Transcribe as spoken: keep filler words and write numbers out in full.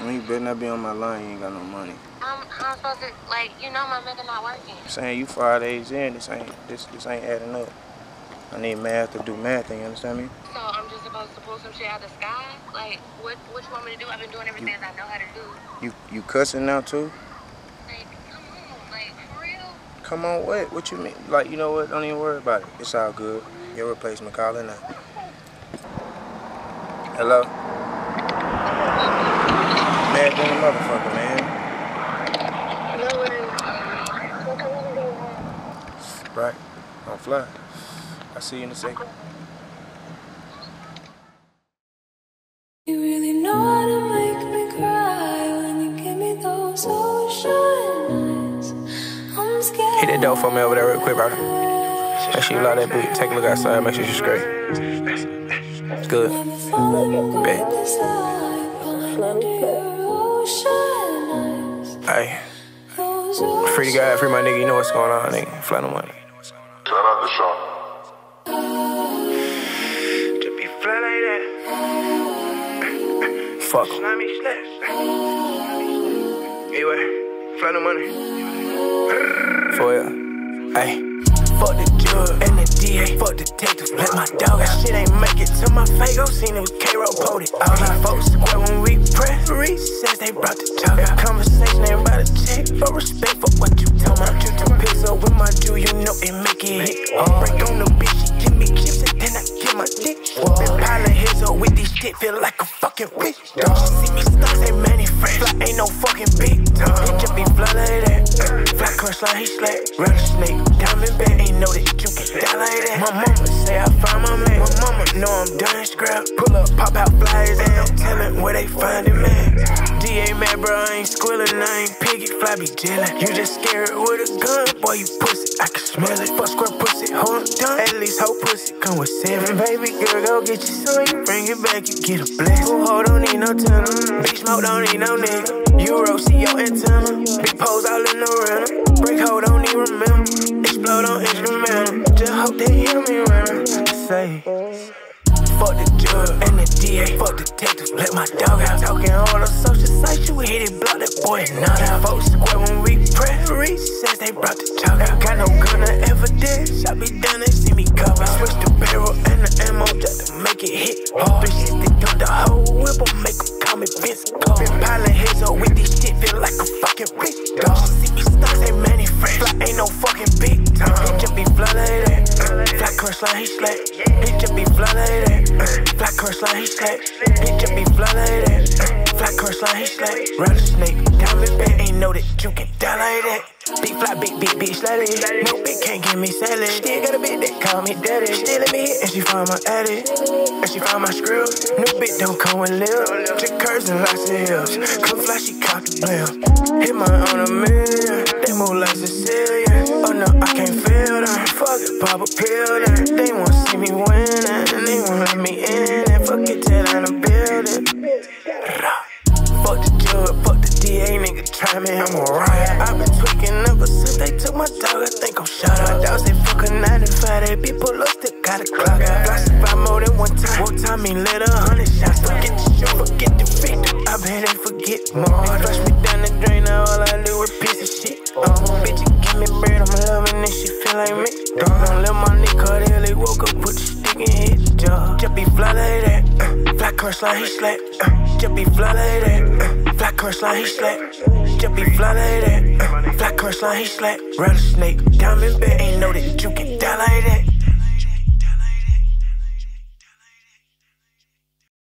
mean, you better not be on my line, you ain't got no money. I'm, I'm supposed to, like, you know my mega not working. I'm saying you five days in, this ain't, this, this ain't adding up. I need math to do math, you understand me? So I'm just supposed to pull some shit out of the sky? Like, what, what you want me to do? I've been doing everything you, I know how to do. You, you cussing now, too? Like, come on, like, for real? Come on, what? What you mean? Like, you know what? Don't even worry about it. It's all good. Your replacement calling now. Hello? Mad than a motherfucker, man. Right. Don't fly. I'll see you in a second. You really know how to make me cry when you give me those ocean eyes. I'm scared. Hit that door for me over there real quick, bro. Make sure you lock that boot. Take a look outside. Make sure you're straight. It's good. Bet. Hey. Free the guy, free my nigga. You know what's going on, nigga. Fly no money. Shout out to Sean. Just be fly like that. Fuck em. Anyway, fly no money. For real. Hey. Fuck the judge and the D A, fuck detectives, let my dog out. Shit ain't make it to my Fago, seen it with K-Roll Pody. All these folks square when we press, recess, they brought the talk out. Conversation ain't about a check, for respect for what you tell me. I'm two pics up with my Jew, you know it make it hit. Oh. Break on the bitch, she give me chips and then I give my dick. Oh. Been piling heads up with these shit, feel like a fucking bitch. Don't you see me stars, they many friends, fly ain't no fucking big time. He just be fly like that, fly crush like he slack. Rattlesnake, diamond bag, ain't know that you can die like that. My mama say I found my man. My mama know I'm done scrap. Pull up, pop out flyers, and I'm telling where they find it, man. D A mad, bro, I ain't squilling, I ain't piggy, fly be jillin'. You just scared with a gun, boy, you pussy, I can smell it. Fuck square pussy, hold done. At least whole pussy come with seven. Baby girl, go get you some, you bring it back, you get a bless. Who hoe don't need no tunnel, big smoke don't need no nigga. Euro, see your antenna, big pose all in the rental. Break hoe don't need remember, explode on instrumental. Just hope they hear me when I say, fuck the judge and the D A, fuck detectives, let my dog out. Talking all the social sites, you hit it, block that boy, not out. Folks square when we press, recess, they brought the talk out. Got no gun or evidence, I be done, they see me cover. Switch the barrel and the ammo just to make it hit hard. Bitches, they dump the whole whip, or make them call me Vince Carr. Been piling heads up with this shit, feel like a fucking rich dog. See me stars, they many friends, fly ain't no fucking big time. He just be fly like that, fly crush like he slack. He just be fly like that. Fly curse like he slack. He just be fly like that. Fly curse like he slack. Rattlesnake, diamond bag, ain't know that you can die like that. Big fly, big, big, big slutty. No bitch can't give me salad. Still got a bitch that call me daddy. Still let me hit and she find my addy. And she find my script. New bitch don't come with lip. Just curves and lots of hips. Come fly, she caught the blim. Hit my on a million. They move like Sicilian. Oh no, I can't feel them. Fuck it, pop a pill then. They won't see me winning. They won't let me in. And fuck it till I'm in the building. Fuck the judge, fuck the D A, nigga try me, I'm a riot. I been tweaking ever since they took my dog, I think I'm shut up. Dogs they fuck a ninety-five, they be pull up, still got a clock. Fly more than one time, one time he lit a hundred shots. Forget the show, forget the victim, I bet they forget more. Flush me down the drain, now all I do is piece of shit. Oh, bitch, you give me bread, I'm loving this, she feel like me. Don't let my nigga cut it, they woke up, put the stick in his jaw. Just be fly like that, uh, fly curse like he slack. Uh, just be fly like that, uh, fly curse like he slack. Just be fly like that, uh, fly curse like he slack. Rattlesnake, diamond bag, ain't know that you can die like that.